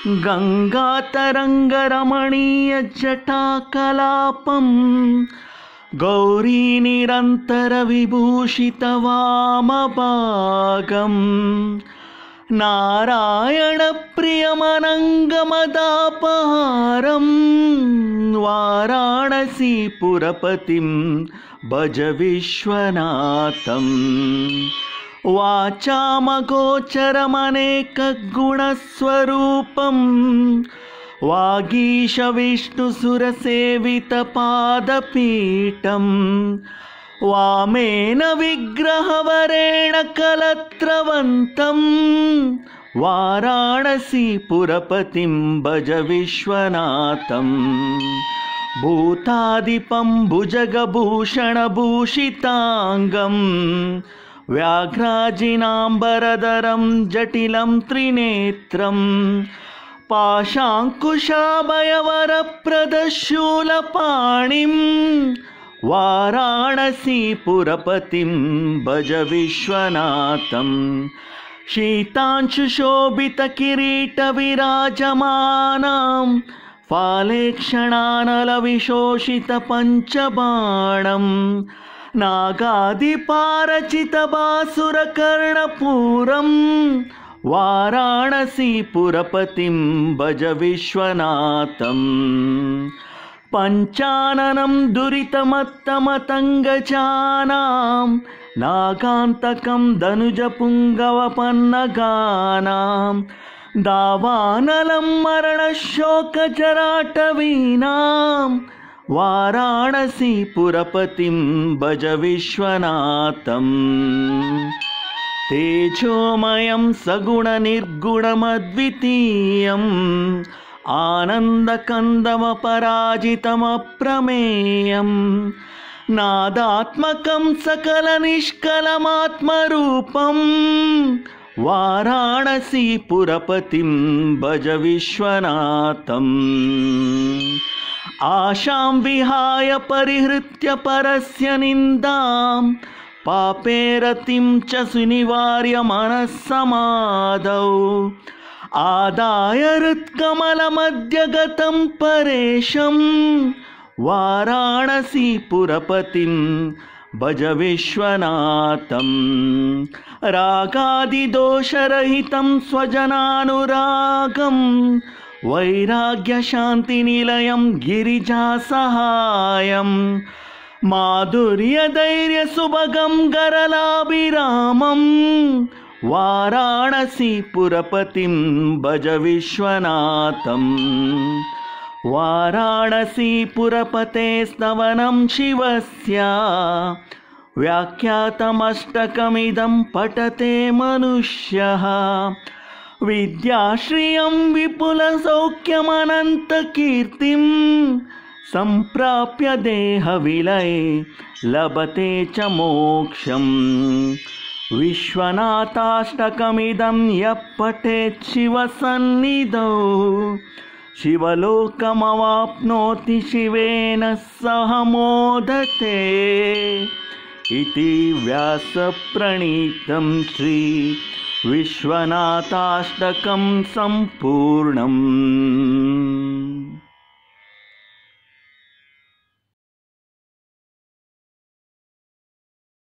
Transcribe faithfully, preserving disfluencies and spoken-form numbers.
गङ्गातरङ्गरमणीयजटाकलापं गौरीनिरन्तरविभूषितवामभागं नारायणप्रियमनङ्गमदापहारं वाराणसीपुरपतिं भज विश्वनाथं। वाचामगोचरमनेकगुणस्वरूपं वागीशविष्णुसुरसेवितपादपीठं वामेन विग्रहवरेण कलत्रवन्तं वाराणसीपुरपतिं भज विश्वनाथं। भूतादिपं भुजगभूषणभूषिताङ्गं व्याघ्राजिनाम्बरधरं जटिलं त्रिनेत्रं पाशाङ्कुशाभयवरप्रदशूलपाणिं वाराणसीपुरपतिं भज विश्वनाथं। शीतांशुशोभितकिरीटविराजमानं फालेक्षणानलविशोषितपञ्चबाणं नागादिपारचितबासुरकर्णपूरं वाराणसीपुरपतिं भज विश्वनाथं। पञ्चाननं दुरितमत्तमतङ्गजानां नागान्तकं धनुजपुङ्गवपन्नगानां दावानलं मरणशोकजराटवीनां वाराणसीपुरपतिं भज विश्वनाथं। तेजोमयं सगुणनिर्गुणमद्वितीयं आनन्दकन्दमपराजितमप्रमेयं नादात्मकं सकलनिष्कलमात्मरूपं वाराणसीपुरपतिं भज विश्वनाथं। आशां विहाय परिहृत्य परस्य निन्दां पापेरतिं च सुनिवार्य मनस्समाधौ आदाय हृत्कमलमध्यगतं परेशं वाराणसीपुरपतिं भज विश्वनाथं। रागादिदोषरहितं स्वजनानुरागं वैराग्यशान्तिनिलयं गिरिजासहायं माधुर्यधैर्यसुभगं गरलाभिरामं वाराणसीपुरपतिं भज विश्वनाथं। वाराणसीपुरपते स्तवनं शिवस्य व्याख्यातमष्टकमिदं पठते मनुष्यः विद्याश्रियं विपुलसौख्यमनन्तकीर्तिं सम्प्राप्य देहविलये लभते च मोक्षं। विश्वनाथाष्टकमिदं यः पठेत् शिवसन्निधौ शिवलोकमवाप्नोति शिवेन सह मोदते इति व्यासप्रणीतं श्री विश्वनाथाष्टकं सम्पूर्णम्।